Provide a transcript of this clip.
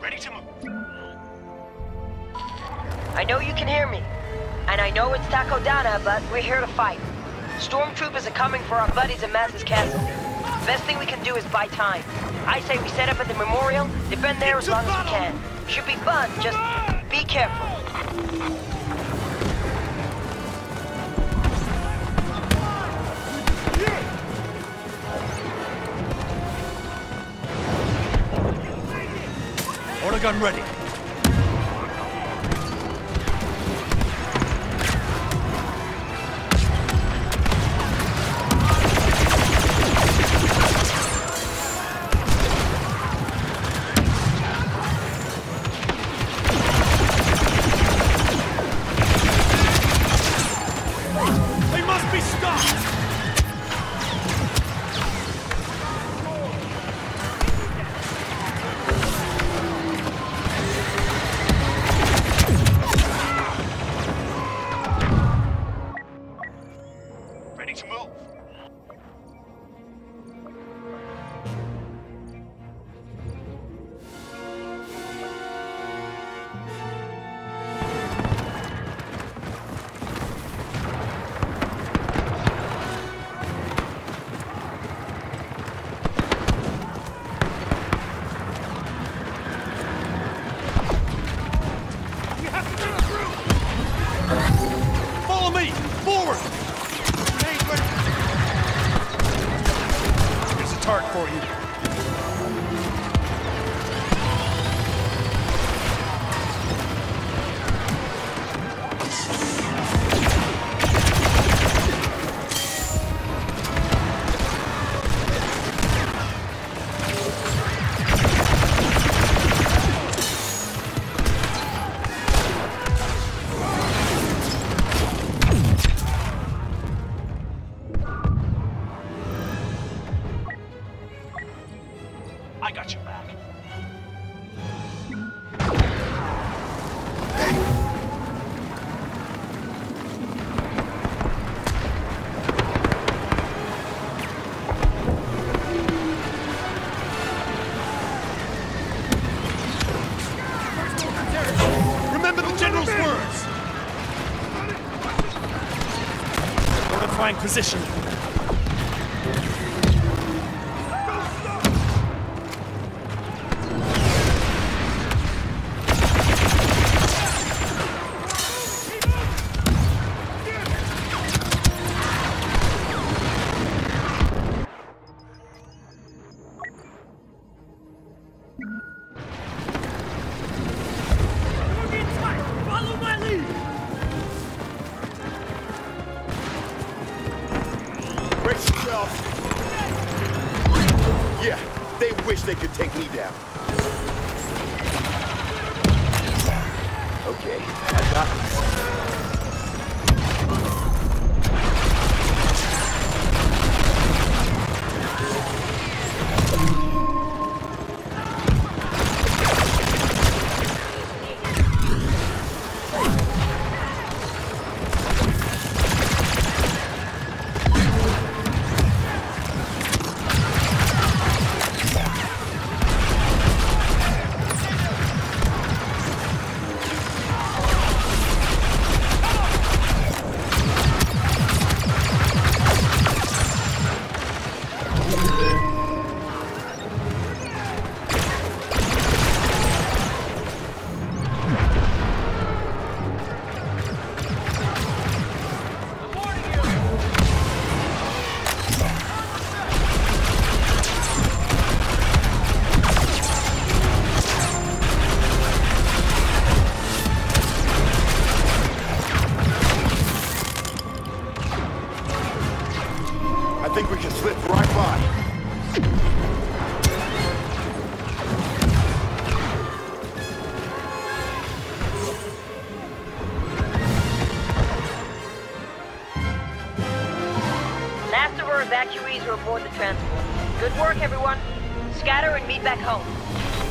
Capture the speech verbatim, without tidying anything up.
Ready to move. I know you can hear me. And I know it's Takodana, but we're here to fight. Stormtroopers are coming for our buddies at Maz's castle. Best thing we can do is buy time. I say we set up at the memorial, defend there as long as we can. Should be fun, just be careful. Order gun ready. For you. I got your back. Remember the General's words! Fortifying position. Yeah, they wish they could take me down. Okay, I got this. I think we can slip right by. Last of our evacuees are aboard the transport. Good work, everyone. Scatter and meet back home.